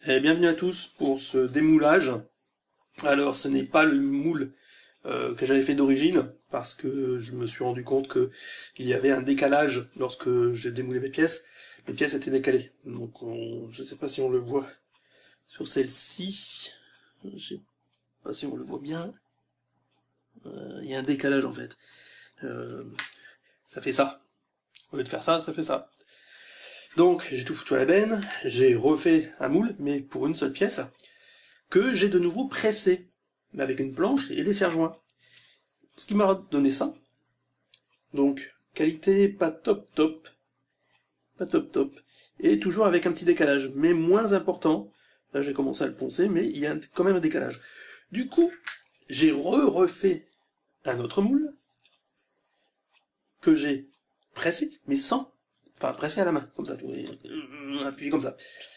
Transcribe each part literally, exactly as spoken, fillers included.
Et bienvenue à tous pour ce démoulage. Alors ce n'est pas le moule euh, que j'avais fait d'origine, parce que je me suis rendu compte que il y avait un décalage lorsque j'ai démoulé mes pièces. Mes pièces étaient décalées. Donc on, je ne sais pas si on le voit sur celle-ci. Je sais pas si on le voit bien. Euh, il y a un décalage en fait. Euh, ça fait ça. Au lieu de faire ça, ça fait ça. Donc j'ai tout foutu à la benne, j'ai refait un moule, mais pour une seule pièce, que j'ai de nouveau pressé, mais avec une planche et des serre-joints. Ce qui m'a donné ça. Donc, qualité pas top top, pas top top, et toujours avec un petit décalage, mais moins important. Là j'ai commencé à le poncer, mais il y a quand même un décalage. Du coup, j'ai re-refait un autre moule, que j'ai pressé, mais sans... Enfin, pressé à la main, comme ça, appuyé comme ça.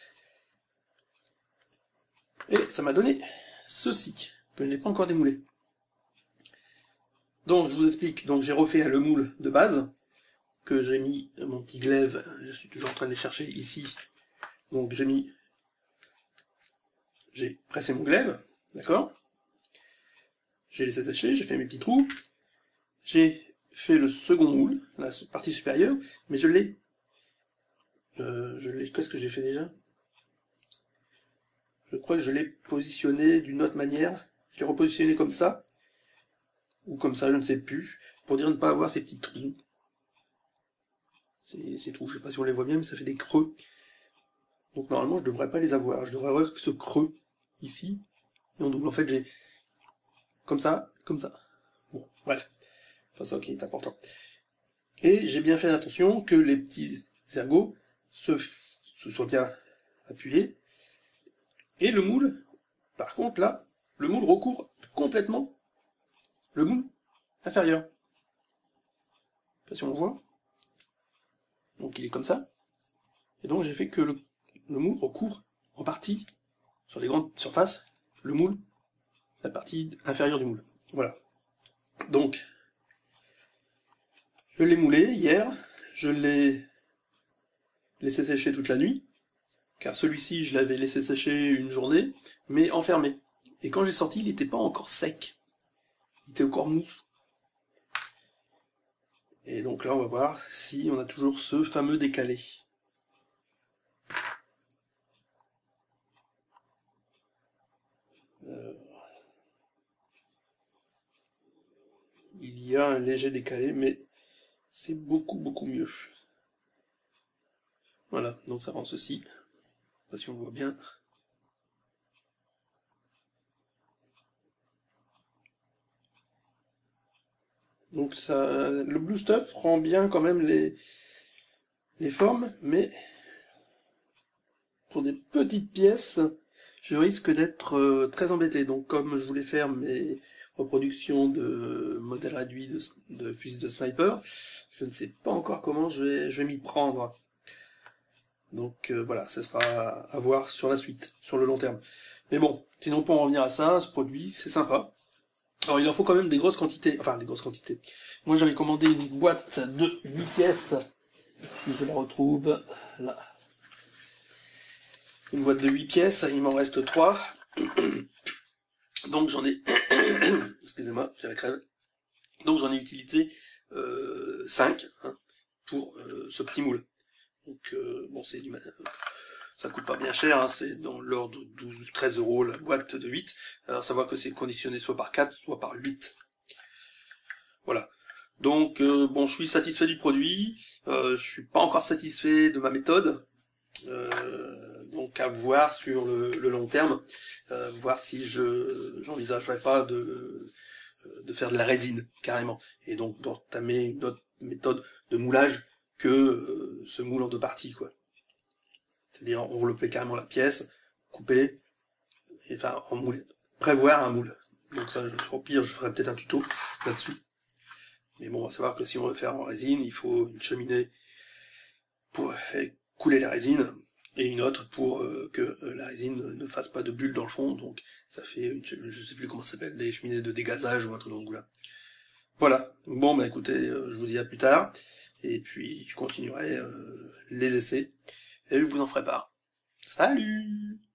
Et ça m'a donné ceci, que je n'ai pas encore démoulé. Donc, je vous explique, donc j'ai refait le moule de base, que j'ai mis mon petit glaive, je suis toujours en train de les chercher ici. Donc j'ai mis... J'ai pressé mon glaive, d'accord? J'ai laissé sécher, j'ai fait mes petits trous. J'ai fait le second moule, la partie supérieure, mais je l'ai... Euh, je l'ai... Qu'est-ce que j'ai fait déjà? Je crois que je l'ai positionné d'une autre manière. Je l'ai repositionné comme ça. Ou comme ça, je ne sais plus. Pour dire ne pas avoir ces petits trous. Ces, ces trous, je sais pas si on les voit bien, mais ça fait des creux. Donc normalement, je devrais pas les avoir. Je devrais avoir que ce creux, ici. Et en double, en fait, j'ai... Comme ça, comme ça. Bon, bref. Enfin, ça, ok, est important. Et j'ai bien fait attention que les petits ergots se, se soient bien appuyés. Et le moule, par contre, là, le moule recouvre complètement le moule inférieur. Je sais pas si on le voit. Donc il est comme ça. Et donc j'ai fait que le, le moule recouvre en partie, sur les grandes surfaces, le moule, la partie inférieure du moule. Voilà. Donc, je l'ai moulé hier, je l'ai laissé sécher toute la nuit, car celui-ci je l'avais laissé sécher une journée, mais enfermé. Et quand j'ai sorti, il n'était pas encore sec. Il était encore mou. Et donc là, on va voir si on a toujours ce fameux décalé. Euh, il y a un léger décalé, mais c'est beaucoup, beaucoup mieux. Voilà, donc ça rend ceci. Je sais pas si on le voit bien. Donc ça, le Blue Stuff rend bien quand même les, les formes, mais pour des petites pièces, je risque d'être euh, très embêté. Donc comme je voulais faire mes reproductions de modèles réduits de, de fusils de sniper, je ne sais pas encore comment je vais, je vais m'y prendre. Donc euh, voilà, ce sera à voir sur la suite, sur le long terme. Mais bon, sinon pour en revenir à ça, ce produit, c'est sympa. Alors il en faut quand même des grosses quantités, enfin des grosses quantités. Moi j'avais commandé une boîte de huit pièces, si je la retrouve, là. Une boîte de huit pièces, il m'en reste trois. Donc j'en ai... Excusez-moi, j'ai la crève. Donc j'en ai utilisé euh, cinq hein, pour euh, ce petit moule. Donc euh, bon, c'est du... Ça coûte pas bien cher, hein, c'est dans l'ordre de douze ou treize euros la boîte de huit. Alors savoir que c'est conditionné soit par quatre, soit par huit. Voilà. Donc euh, bon, je suis satisfait du produit, euh, je suis pas encore satisfait de ma méthode. Euh, donc à voir sur le, le long terme, euh, voir si je j'envisagerais pas de, de faire de la résine, carrément. Et donc d'entamer une autre méthode de moulage que euh, ce moule en deux parties, quoi. C'est-à-dire envelopper carrément la pièce, couper, et enfin en moule, prévoir un moule. Donc ça, je, au pire, je ferai peut-être un tuto là-dessus. Mais bon, on va savoir que si on veut faire en résine, il faut une cheminée pour couler la résine, et une autre pour euh, que la résine ne fasse pas de bulles dans le fond, donc ça fait, une, je sais plus comment ça s'appelle, des cheminées de dégazage ou un truc dans ce goût-là. Voilà, bon bah écoutez, euh, je vous dis à plus tard, et puis je continuerai euh, les essais, et je vous en ferai part. Salut!